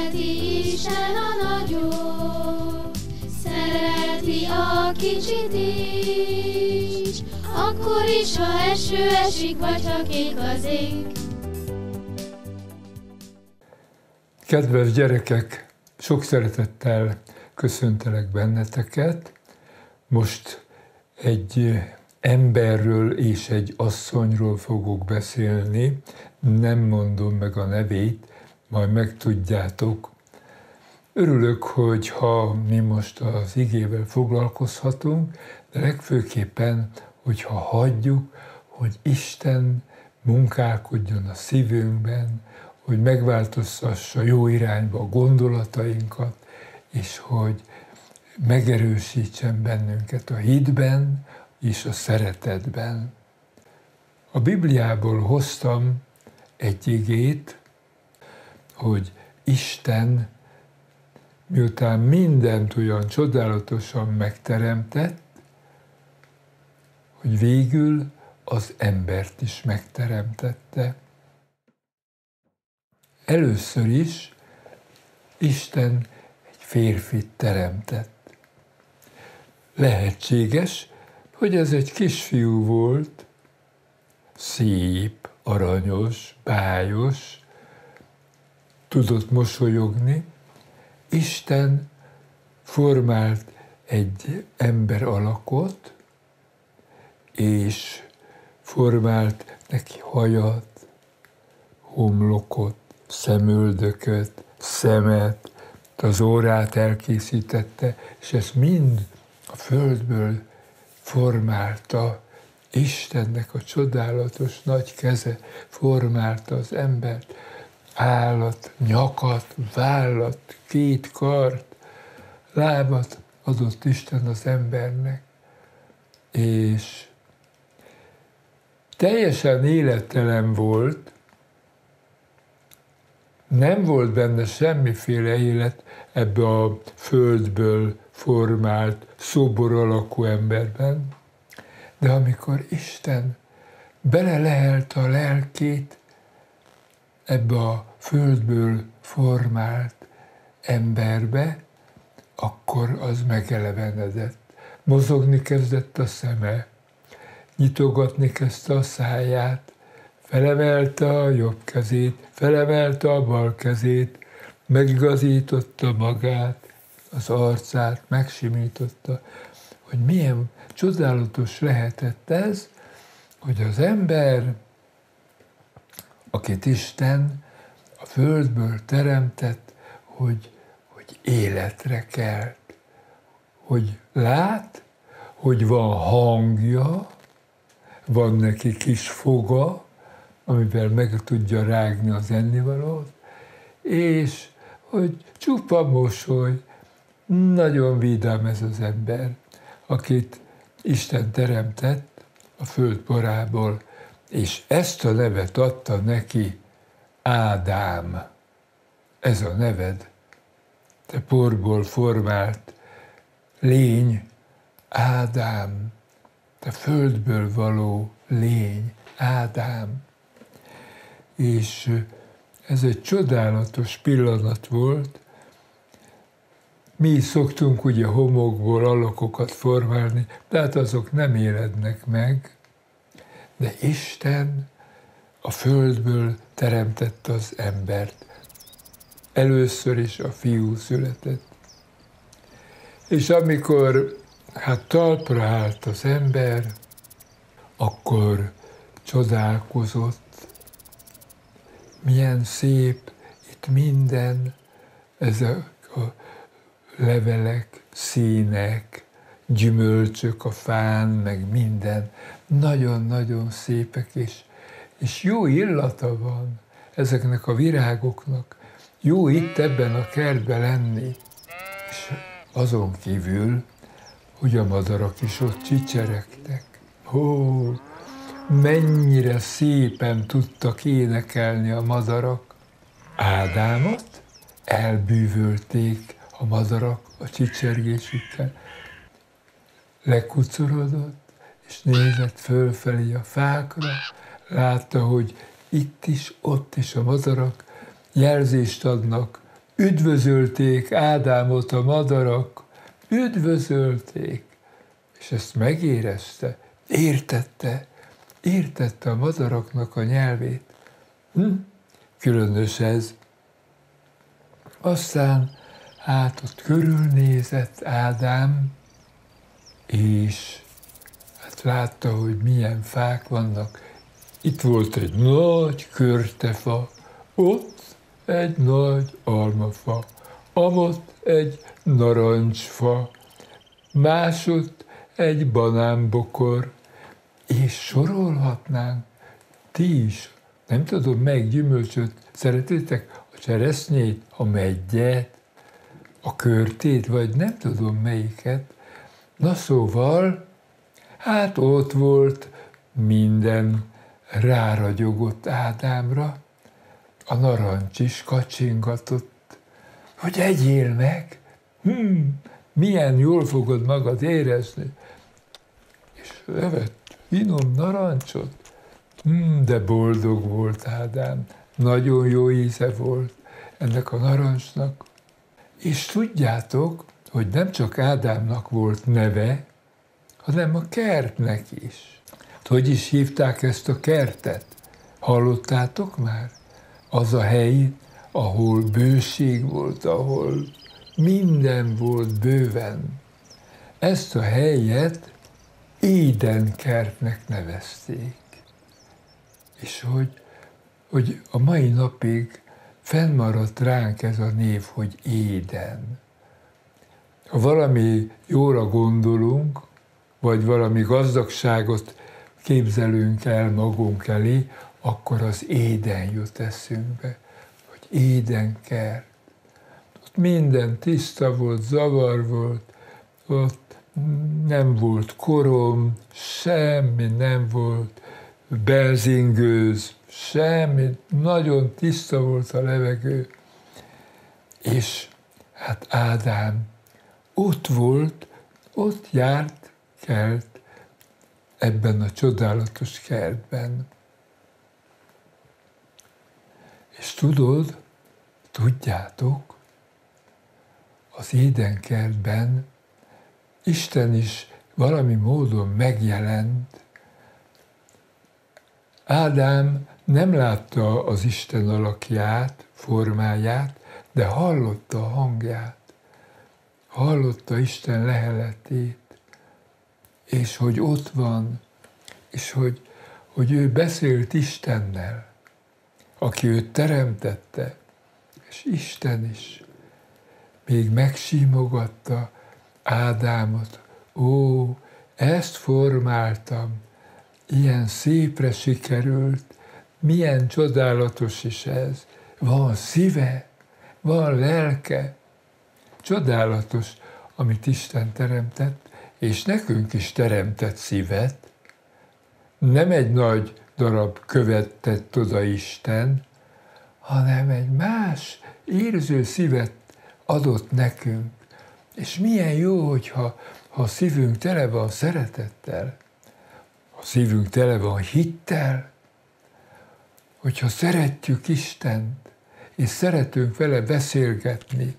Szereti Isten a nagyot, szereti a kicsit is, akkor is, ha eső esik, vagy ha kék az ég. Kedves gyerekek, sok szeretettel köszöntelek benneteket. Most egy emberről és egy asszonyról fogok beszélni. Nem mondom meg a nevét, majd megtudjátok. Örülök, hogyha mi most az igével foglalkozhatunk, de legfőképpen, hogyha hagyjuk, hogy Isten munkálkodjon a szívünkben, hogy megváltoztassa jó irányba a gondolatainkat, és hogy megerősítsen bennünket a hitben és a szeretetben. A Bibliából hoztam egy igét, hogy Isten, miután mindent olyan csodálatosan megteremtett, hogy végül az embert is megteremtette. Először is Isten egy férfit teremtett. Lehetséges, hogy ez egy kisfiú volt, szép, aranyos, bájos, tudott mosolyogni. Isten formált egy ember alakot, és formált neki hajat, homlokot, szemöldököt, szemet, az órát elkészítette, és ezt mind a földből formálta. Istennek a csodálatos nagy keze formálta az embert, állat, nyakat, vállat, két kart, lábat adott Isten az embernek, és teljesen élettelen volt, nem volt benne semmiféle élet ebbe a földből formált, szobor alakú emberben, de amikor Isten belelehelte a lelkét ebbe a földből formált emberbe, akkor az megelevenedett. Mozogni kezdett a szeme, nyitogatni kezdte a száját, felemelte a jobb kezét, felemelte a bal kezét, megigazította magát, az arcát, megsimította, hogy milyen csodálatos lehetett ez, hogy az ember, akit Isten a földből teremtett, hogy életre kelt, hogy lát, hogy van hangja, van neki kis foga, amivel meg tudja rágni az ennivalót, és hogy csupa mosoly, nagyon vidám ez az ember, akit Isten teremtett a föld porából, és ezt a nevet adta neki Ádám. Ez a neved, te porból formált lény, Ádám, te földből való lény, Ádám. És ez egy csodálatos pillanat volt. Mi szoktunk ugye homokból alakokat formálni, tehát azok nem élednek meg, de Isten a földből teremtette az embert. Először is a fiú született. És amikor talpra állt az ember, akkor csodálkozott, milyen szép itt minden, ezek a levelek, színek, gyümölcsök a fán, meg minden, nagyon-nagyon szépek, és jó illata van ezeknek a virágoknak. Jó itt ebben a kertben lenni, és azon kívül, hogy a madarak is ott csicseregtek. Mennyire szépen tudtak énekelni a madarak. Ádámot elbűvölték a madarak a csicsergésükkel. Lekucorodott, és nézett fölfelé a fákra, látta, hogy itt is, ott is a madarak jelzést adnak üdvözölték Ádámot a madarak, üdvözölték, és ezt megérezte, értette a madaraknak a nyelvét. Különös ez. Aztán hát ott körülnézett Ádám, és hát látta, hogy milyen fák vannak. Itt volt egy nagy körtefa, ott egy nagy almafa, amott egy narancsfa, másod egy banánbokor, és sorolhatnánk. Ti is, nem tudom, melyik gyümölcsöt szeretitek? A cseresznyét, a meggyet, a körtét, vagy nem tudom melyiket. Na szóval, hát ott volt minden, ráragyogott Ádámra, a narancs is kacsingatott, hogy egyél meg, milyen jól fogod magad érezni. És evett finom narancsot, de boldog volt Ádám, nagyon jó íze volt ennek a narancsnak. És tudjátok, hogy nem csak Ádámnak volt neve, hanem a kertnek is. Hogy is hívták ezt a kertet? Hallottátok már? Az a hely, ahol bőség volt, ahol minden volt bőven. Ezt a helyet Éden kertnek nevezték. És hogy a mai napig fennmaradt ránk ez a név, hogy Éden. Ha valami jóra gondolunk, vagy valami gazdagságot képzelünk el magunk elé, akkor az Éden jut eszünkbe, hogy Éden kert. Ott minden tiszta volt, zavar volt, ott nem volt korom, semmi nem volt, belzingőz, semmi, nagyon tiszta volt a levegő. És hát Ádám ott volt, ott járt, kelt ebben a csodálatos kertben. És tudjátok, az Éden kertben Isten is valami módon megjelent. Ádám nem látta az Isten alakját, formáját, de hallotta a hangját. Hallotta Isten leheletét, és hogy ott van, és hogy ő beszélt Istennel, aki őt teremtette, és Isten is még megsímogatta Ádámot. Ó, ezt formáltam, ilyen szépre sikerült, milyen csodálatos is ez. Van szíve, van lelke. Csodálatos, amit Isten teremtett, és nekünk is teremtett szívet. Nem egy nagy darab követ tett oda Isten, hanem egy más érző szívet adott nekünk. És milyen jó, hogyha a szívünk tele van szeretettel, a szívünk tele van hittel, hogyha szeretjük Istent, és szeretünk vele beszélgetni.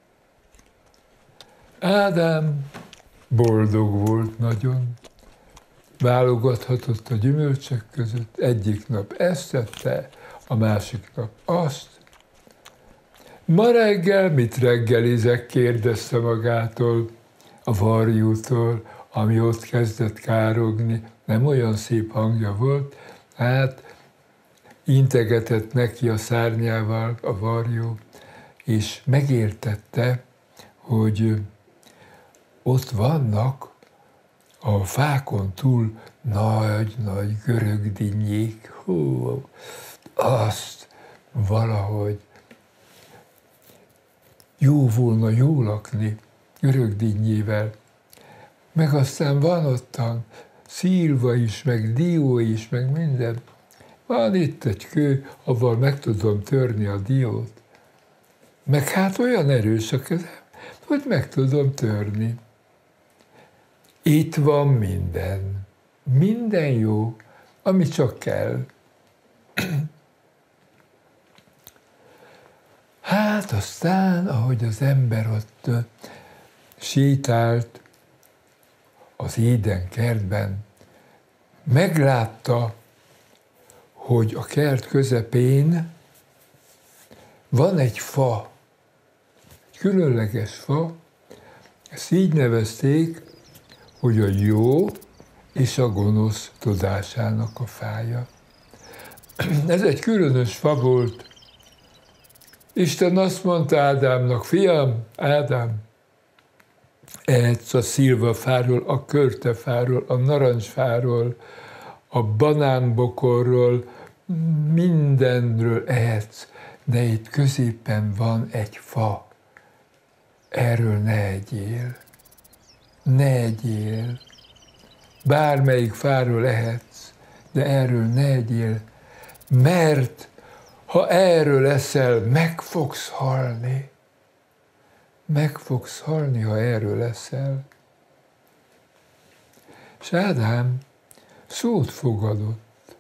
Ádám boldog volt nagyon, válogathatott a gyümölcsök között, egyik nap ezt tette, a másik nap azt. Ma reggel mit reggelizek, kérdezte magától, a varjútól, ami ott kezdett károgni, nem olyan szép hangja volt, hát integetett neki a szárnyával a varjú, és megértette, hogy ott vannak a fákon túl nagy-nagy görögdinnyék. Hú, azt valahogy jó volna jó lakni görögdinnyével. Meg aztán van ottan szilva is, meg dió is, meg minden. Van itt egy kő, avval meg tudom törni a diót. Meg hát olyan erős a kezem, hogy meg tudom törni. Itt van minden. Minden jó, ami csak kell. Hát, Hát aztán, ahogy az ember ott sétált az Éden kertben, meglátta, hogy a kert közepén van egy fa, egy különleges fa, ezt így nevezték, hogy a jó és a gonosz tudásának a fája. Ez egy különös fa volt. Isten azt mondta Ádámnak, fiam, Ádám, ehetsz a szilvafáról, a körtefáról, a narancsfáról, a banánbokorról, mindenről ehetsz, de itt középen van egy fa. Erről ne egyél. Ne egyél. Bármelyik fáról ehetsz, de erről ne egyél, mert ha erről eszel, meg fogsz halni. Meg fogsz halni, ha erről eszel. És Ádám szót fogadott.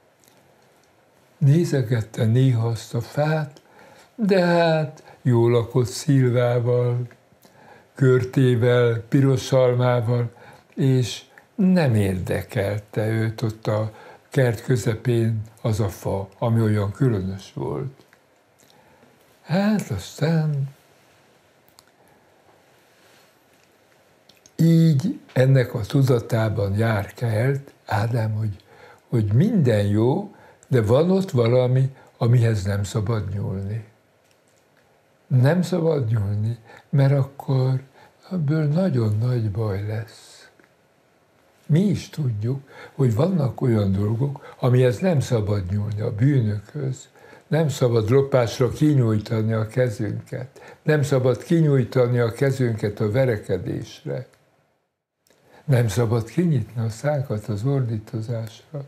Nézegette néha azt a fát, de hát jól lakott szilvával, körtével, piros almával, és nem érdekelte őt ott a kert közepén az a fa, ami olyan különös volt. Hát aztán így ennek a tudatában járkált Ádám, hogy minden jó, de van ott valami, amihez nem szabad nyúlni. Nem szabad nyúlni, mert akkor ebből nagyon nagy baj lesz. Mi is tudjuk, hogy vannak olyan dolgok, amihez nem szabad nyúlni, a bűnökhöz. Nem szabad lopásra kinyújtani a kezünket. Nem szabad kinyújtani a kezünket a verekedésre. Nem szabad kinyitni a szánkat az ordítozásra.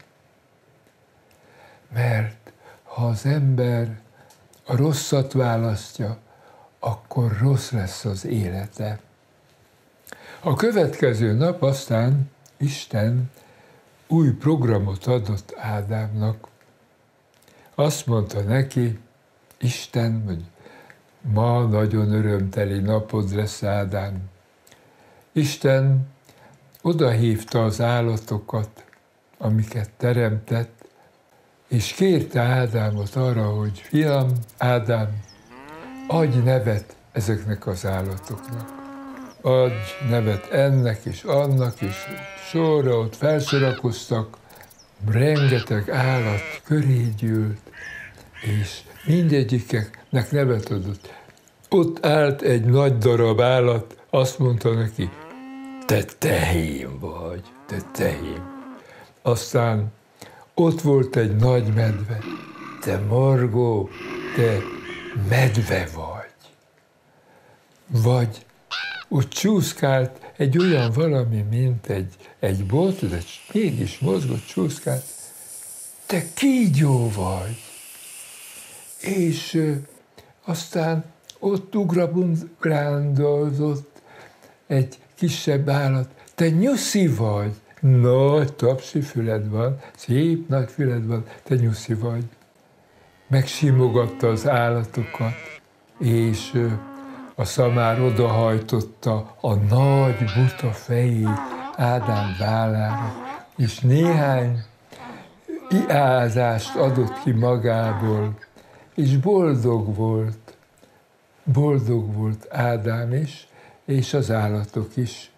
Mert ha az ember a rosszat választja, akkor rossz lesz az élete. A következő nap aztán Isten új programot adott Ádámnak. Azt mondta neki, Isten, hogy ma nagyon örömteli napod lesz, Ádám. Isten odahívta az állatokat, amiket teremtett, és kérte Ádámot arra, hogy fiam, Ádám, adj nevet ezeknek az állatoknak. Adj nevet ennek és annak, és sorra ott felsorakoztak, rengeteg állat köré gyűlt, és mindegyiknek nevet adott. Ott állt egy nagy darab állat, azt mondta neki, te tehén vagy, te tehén. Aztán ott volt egy nagy medve, te Margó, te medve vagy. Vagy ott csúszkált egy olyan valami, mint egy bot, de mégis mozgott, csúszkált, te kígyó vagy. És aztán ott ugrabungrándozott egy kisebb állat, te nyuszi vagy. Nagy tapsi füled van, szép nagy füled van, te nyuszi vagy. Megsimogatta az állatokat, és a szamár odahajtotta a nagy buta fejét Ádám vállára, és néhány iázást adott ki magából, és boldog volt Ádám is, és az állatok is.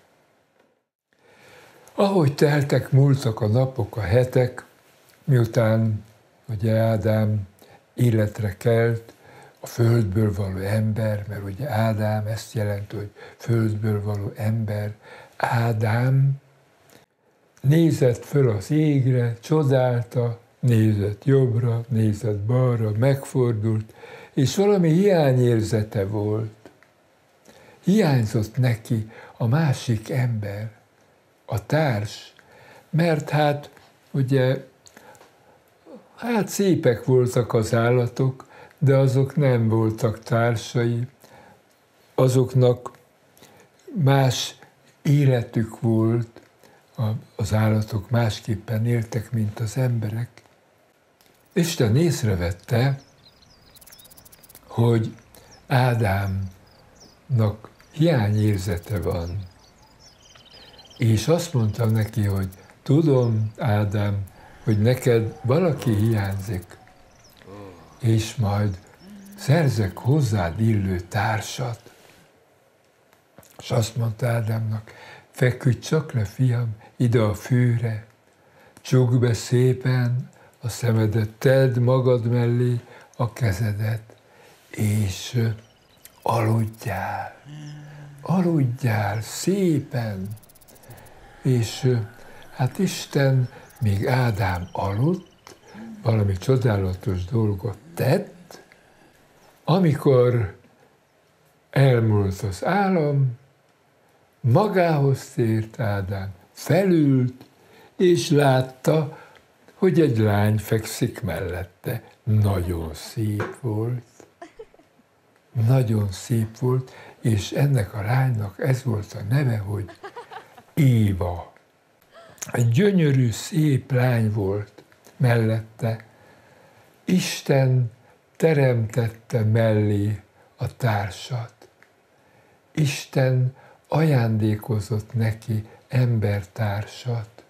Ahogy teltek, múltak a napok, a hetek, miután ugye Ádám életre kelt, a földből való ember, mert ugye Ádám ezt jelenti, hogy földből való ember. Ádám nézett föl az égre, csodálta, nézett jobbra, nézett balra, megfordult, és valami hiányérzete volt. Hiányzott neki a másik ember, a társ, mert hát ugye szépek voltak az állatok, de azok nem voltak társai, azoknak más életük volt, az állatok másképpen éltek, mint az emberek. Isten észrevette, hogy Ádámnak hiányérzete van. És azt mondtam neki, hogy tudom, Ádám, hogy neked valaki hiányzik, és majd szerzek hozzád illő társat. És azt mondta Ádámnak, feküdj csak le, fiam, ide a fűre, csukd be szépen a szemedet, tedd magad mellé a kezedet, és aludjál szépen. És hát Isten, míg Ádám aludt, valami csodálatos dolgot tett, amikor elmúlt az álom, magához tért Ádám, felült, és látta, hogy egy lány fekszik mellette. Nagyon szép volt, és ennek a lánynak ez volt a neve, hogy Éva. Egy gyönyörű, szép lány volt mellette. Isten teremtette mellé a társat. Isten ajándékozott neki embertársat,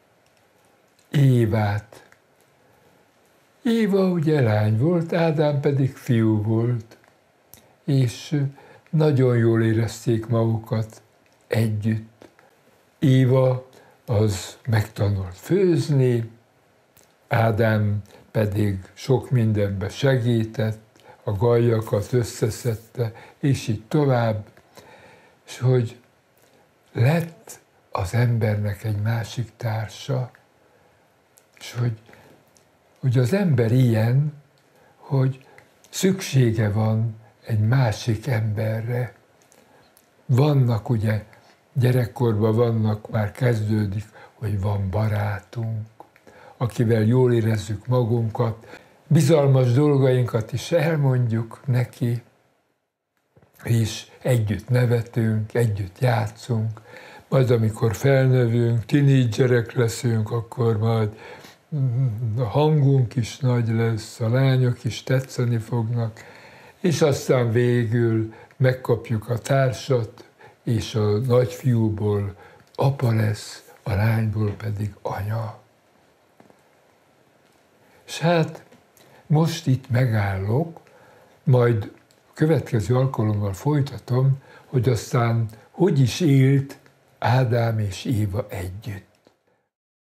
Évát. Éva ugye lány volt, Ádám pedig fiú volt, és nagyon jól érezték magukat együtt. Éva az megtanult főzni, Ádám pedig sok mindenbe segített, a gajakat összeszedte, és így tovább, és hogy lett az embernek egy másik társa, és hogy az ember ilyen, hogy szüksége van egy másik emberre. Vannak ugye, gyerekkorban már kezdődik, hogy van barátunk, akivel jól érezzük magunkat, bizalmas dolgainkat is elmondjuk neki, és együtt nevetünk, együtt játszunk, majd amikor felnövünk, tinédzserek leszünk, akkor majd a hangunk is nagy lesz, a lányok is tetszeni fognak, és aztán végül megkapjuk a társat, és a nagyfiúból apa lesz, a lányból pedig anya. És hát most itt megállok, majd a következő alkalommal folytatom, hogy aztán hogy is élt Ádám és Éva együtt.